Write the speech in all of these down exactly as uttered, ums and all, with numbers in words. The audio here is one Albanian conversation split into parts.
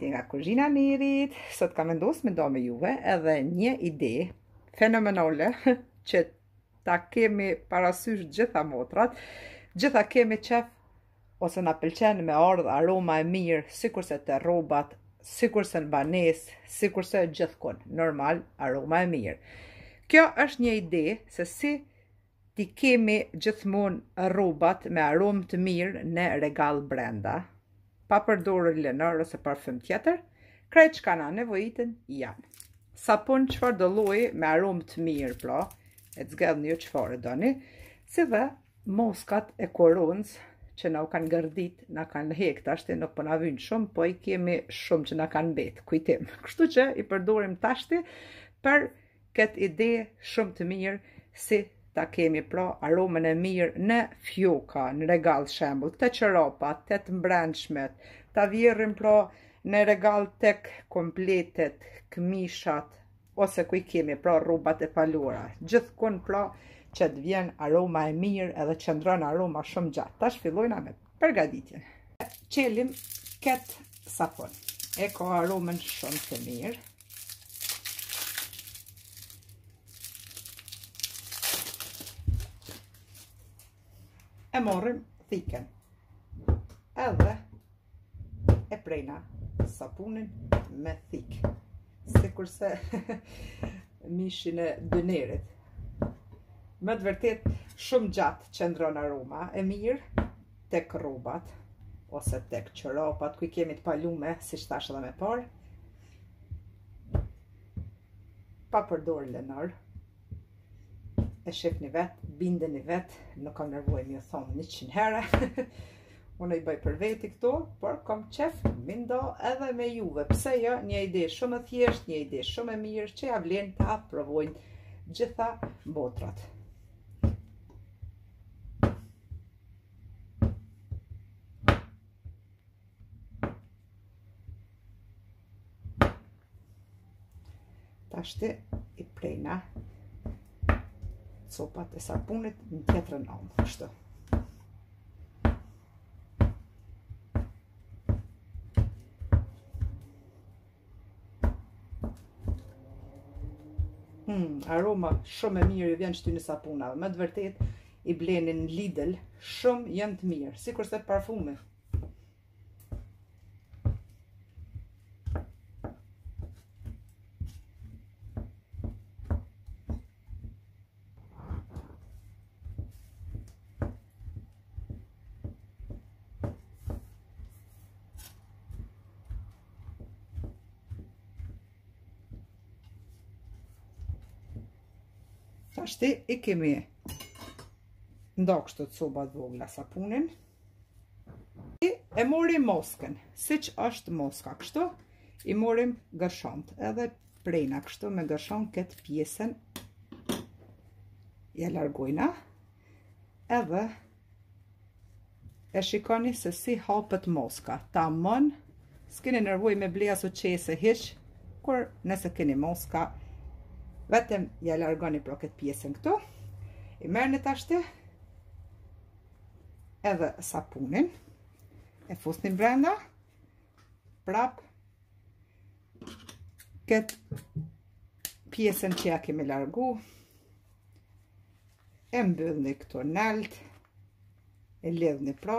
përshëndetje nga kuzhina e Nirit. Sot kam vendosur me do me juve edhe një ide fenomenale që ta kemi parasysh gjitha motrat, gjitha kemi qef ose na pëlqen me ardh aroma e mirë, sikurse te rrobat, sikurse në banesë, sikurse gjithkund, normal aroma e mirë. Kjo është një ide se si ti kemi gjithmonë rrobat me aromë të mirë në regal brenda, pa përdorur lenor ose parfum tjetër, krejt çka na nevojiten janë. Sapun çfarë do lloji me aromë të mirë, pra, e zgjedhni ju çfarë doni, si dhe moskat e koronës që na u kanë gërdit, na kanë hek tashti, nuk po na vyn shumë, po i kemi shumë që na kanë mbet, kujtim. Kështu që i përdorim tashti për këtë ide shumë të mirë si ta kemi pra aromën e mirë në fjoka, në regal shembull, të qeropat, të të mbrendshmet, ta vjerrim pra në regal tek kompletet, këmishat, ose ku i kemi pra rrobat e palura. Gjithkund pra që të vjen aroma e mirë edhe qëndron aroma shumë gjatë. Tash fillojna me përgatitjen. Qelim këtë sapun. E ka aromën shumë të mirë. E morrim thiken. Edhe e prejna sapunin me thik. Sikurse mishin e dënerit. Më të vërtet shumë gjatë qëndron aroma e mirë tek rrobat ose tek çorapat ku i kemi të palume, siç thash edhe më parë. Pa përdor lenor. E shihni vet, bindeni vet, nuk kam nevojë më thon njëqind herë. Unë i bëj për veti këto, por kam qef me ndo edhe me juve. Pse jo, një ide shumë e thjeshtë, një ide shumë e mirë që ja vlen ta provojnë gjitha botrat. Tashti i prejna copat e sapunit në tjetrën anë, kështu. Hmm, aroma shumë e mirë i vjen shty në sapunave. Me të vërtet i blenin në Lidl shumë janë të mirë, sikurse parfume. Tashti i kemi ndo kështu të coba të vogla sapunin. I e morim moskën, siç është moska kështu, i morim gërshont. Edhe prejna kështu me gërshont këtë pjesën. Ja largojna. Edhe e shikoni se si hapet moska. Tamam, s'keni nevojë me ble aso qese hiç, kur nëse keni moska, vetëm ja largoni pra këtë pjesën këtu. I merrni tashti edhe sapunin, e fusni brenda, prap këtë pjesën që ja kemi largu, e mbyllni këto nalt, e lidhni pra,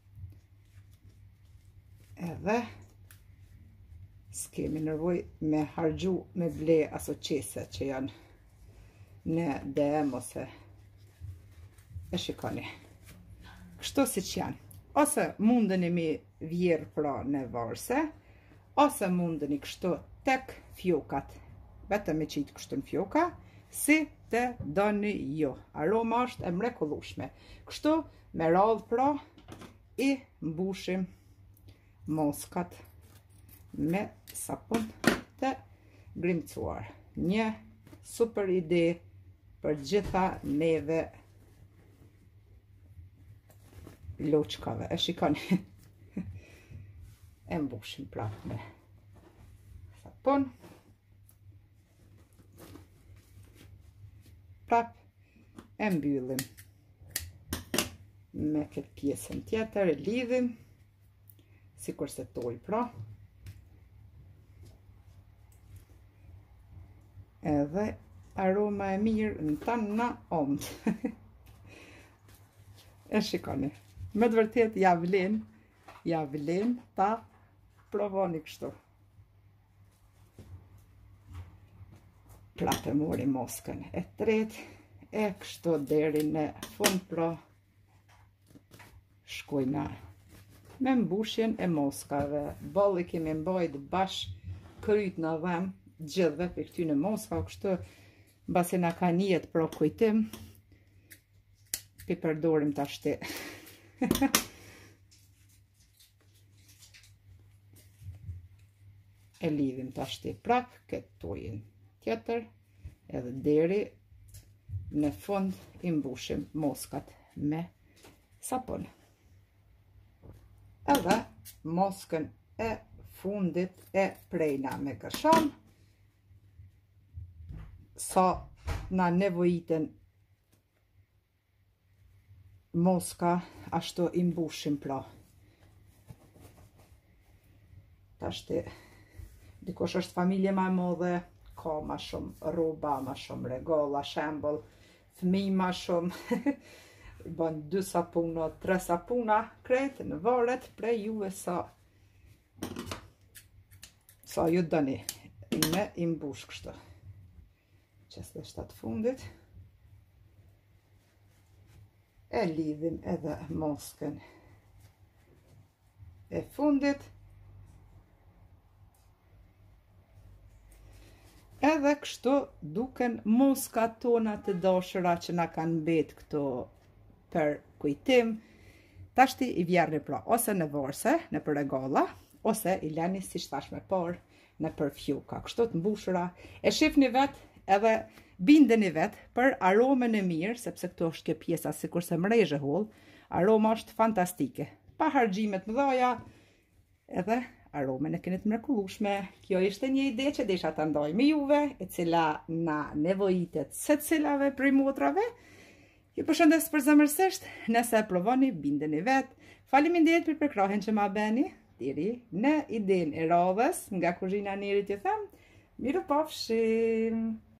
edhe s'kemi nevoj me hargju me ble aso qese që janë në D M ose e shikoni. Kështu si që janë. Ose mundeni mi vjerë pra në varse, ose mundeni kështu tek fjokat. Vetëm me qitë kështu në fjoka, si të doni jo. Aroma është e mrekullueshme. Kështu me radhë pra i mbushim moskat me sapun të grimcuar. Një super ide për gjitha neve loçkave. E shikoni. E mbushim prapë me sapun. Prapë e mbyllim me këtë pjesën tjetër, e lidhim sikur se toj pra. edhe aroma e mirë në tanë na omt. E shikoni, me të vërtet ja vlen, ja vlen ta provoni kështu. Prapë mori moskën e tretë, e kështu deri në fund, pra shkojna me mbushjen e moskave. Bolli kemi mbajt bashk kryt në dhem, gjithve për këtyne moska, kështu basi na ka njet pro kujtim, pi përdorim të ashti. E lidhim të ashti prap, këtë tojin tjetër, edhe deri në fund i mbushim moskat me sapun. Edhe moskën e fundit e prejna me kërshon, sa na nevojiten moska, ashtu i mbushim pra. Tashti, dikush është familje ma modhe, ka ma shumë roba, ma shumë regala, shembol, fëmij ma shumë, bën dy sapuna, tre sapuna, kretë në varet prej juve sa, sa ju dëni, me i mbush kështu. Qes dhe shtatë fundit, e lidhim edhe moskën e fundit, edhe kështu duken moskat tona të dashura që na kanë mbet këto për kujtim. Tashti i vjerni pra ose në varse, në për regala, ose i leni si shtash me par në për fjuka. Kështu të mbushura, e shifni vet edhe bindeni vet për aromen e mirë, sepse këto është kjo pjesa si kurse mrejzhe holl, aroma është fantastike. Pa hargjimet më dhaja, edhe aromen e keni të mrekullueshme. Kjo ishte një ide që desha ta ndaj me juve, e cila na nevojitet secilave prej motrave. Ju përshëndes përzemërsisht, nëse e provoni, bindeni vet. Faleminderit për përkrahen që ma beni, deri në idenë e radhës, nga kuzhina Nerit ju them, miru pafshim.